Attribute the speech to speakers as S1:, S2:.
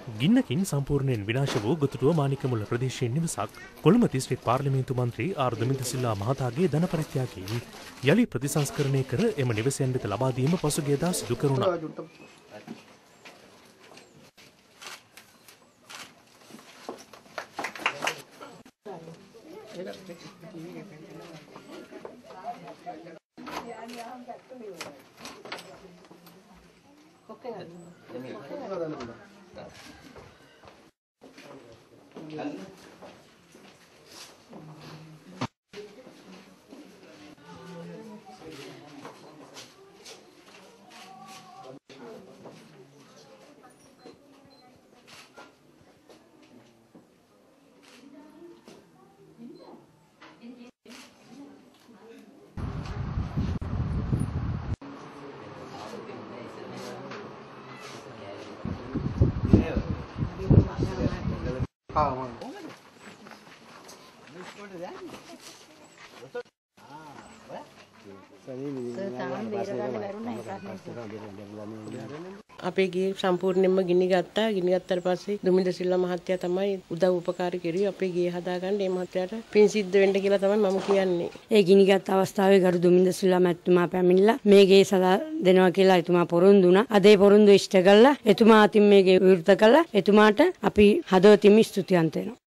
S1: ගින්නකින් සම්පූර්ණයෙන් විනාශ වූ ගොතුටුව මානිකමුල්ල ප්‍රදේශයේ නිවසක් කොළඹ දිස්ත්‍රික් පාර්ලිමේන්තු මන්ත්‍රී ආර් දමින්ද සිල්වා මහතාගේ ධන පරිත්‍යාගයෙන් යලි ප්‍රතිසංස්කරණය කර එම නිවසයන් වෙත ලබා දීම පසුගියදා සිදු කරුණා.
S2: අපේ ගේ සම්පූර්ණයෙන්ම ගිනි ගත්තා. ගිනි ගත්තාට පස්සේ දුමින්ද සිල්වා මහත්තයා තමයි උදව් උපකාර කෙරුවේ අපේ ගේ හදාගන්න. මේ මහත්තයාට පින් සිද්ධ වෙන්න කියලා තමයි මම කියන්නේ.
S3: ඒ ගිනිගත් අවස්ථාවේ ගරු දුමින්ද සිල්වා මැතිතුමා පැමිණිලා මේ ගේ සදා දෙනවා කියලා එතුමා පොරොන්දු වුණා. අද ඒ පොරොන්දු ඉෂ්ට කළා. එතුමා අතින් මේ ගේ විවෘත කළා. එතුමාට අපි හදවතින්ම ස්තුතිවන්ත වෙනවා.